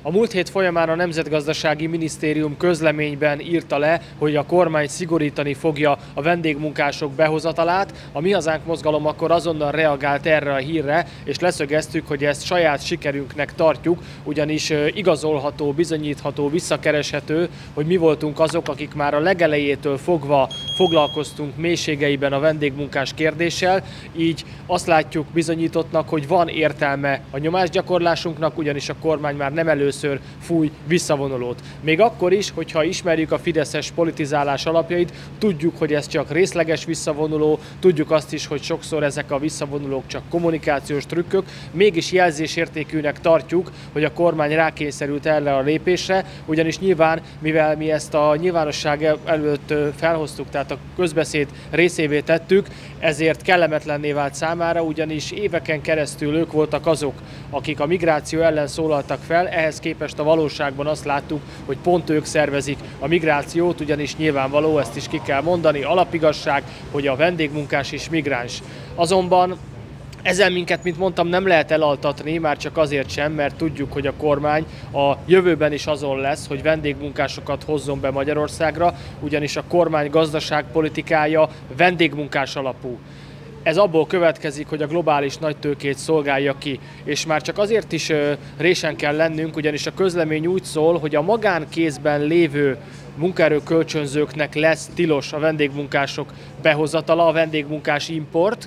A múlt hét folyamán a Nemzetgazdasági Minisztérium közleményben írta le, hogy a kormány szigorítani fogja a vendégmunkások behozatalát. A Mi Hazánk mozgalom akkor azonnal reagált erre a hírre, és leszögeztük, hogy ezt saját sikerünknek tartjuk, ugyanis igazolható, bizonyítható, visszakereshető, hogy mi voltunk azok, akik már a legelejétől fogva foglalkoztunk mélységeiben a vendégmunkás kérdéssel, így azt látjuk bizonyítottnak, hogy van értelme a nyomásgyakorlásunknak, ugyanis a kormány már nem először fúj visszavonulót. Még akkor is, hogyha ismerjük a fideszes politizálás alapjait, tudjuk, hogy ez csak részleges visszavonuló, tudjuk azt is, hogy sokszor ezek a visszavonulók csak kommunikációs trükkök, mégis jelzésértékűnek tartjuk, hogy a kormány rákényszerült erre a lépésre, ugyanis nyilván, mivel mi ezt a nyilvánosság előtt felhoztuk, tehát a közbeszéd részévé tettük, ezért kellemetlenné vált számára, ugyanis éveken keresztül ők voltak azok, akik a migráció ellen szólaltak fel, ehhez képest a valóságban azt láttuk, hogy pont ők szervezik a migrációt, ugyanis nyilvánvaló, ezt is ki kell mondani, alapigazság, hogy a vendégmunkás is migráns. Azonban ezen minket, mint mondtam, nem lehet elaltatni, már csak azért sem, mert tudjuk, hogy a kormány a jövőben is azon lesz, hogy vendégmunkásokat hozzon be Magyarországra, ugyanis a kormány gazdaságpolitikája vendégmunkás alapú. Ez abból következik, hogy a globális nagytőkét szolgálja ki, és már csak azért is résen kell lennünk, ugyanis a közlemény úgy szól, hogy a magánkézben lévő munkaerőkölcsönzőknek lesz tilos a vendégmunkások behozatala, a vendégmunkás import.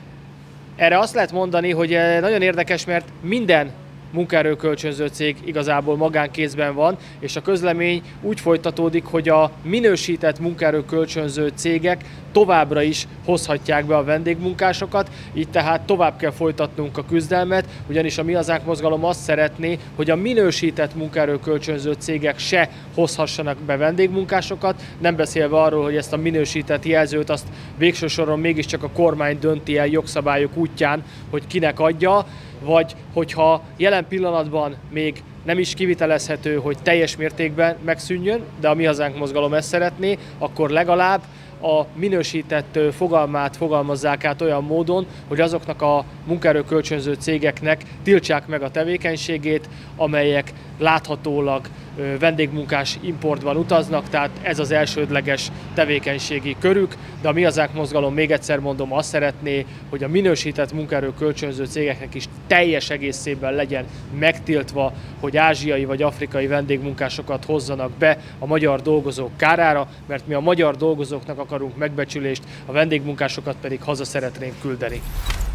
Erre azt lehet mondani, hogy nagyon érdekes, mert minden munkaerőkölcsönző cég igazából magánkézben van, és a közlemény úgy folytatódik, hogy a minősített munkaerőkölcsönző cégek továbbra is hozhatják be a vendégmunkásokat, így tehát tovább kell folytatnunk a küzdelmet, ugyanis a Mi Hazánk mozgalom azt szeretné, hogy a minősített munkaerőkölcsönző cégek se hozhassanak be vendégmunkásokat, nem beszélve arról, hogy ezt a minősített jelzőt azt végső soron mégiscsak a kormány dönti el jogszabályok útján, hogy kinek adja, vagy hogyha jelen pillanatban még nem is kivitelezhető, hogy teljes mértékben megszűnjön, de a Mi Hazánk mozgalom ezt szeretné, akkor legalább a minősített fogalmát fogalmazzák át olyan módon, hogy azoknak a munkaerőkölcsönző cégeknek tiltsák meg a tevékenységét, amelyek láthatólag vendégmunkás importban utaznak, tehát ez az elsődleges tevékenységi körük, de a Mi Hazánk mozgalom, még egyszer mondom, azt szeretné, hogy a minősített munkaerőkölcsönző cégeknek is teljes egészében legyen megtiltva, hogy ázsiai vagy afrikai vendégmunkásokat hozzanak be a magyar dolgozók kárára, mert mi a magyar dolgozóknak akarunk megbecsülést, a vendégmunkásokat pedig haza szeretnénk küldeni.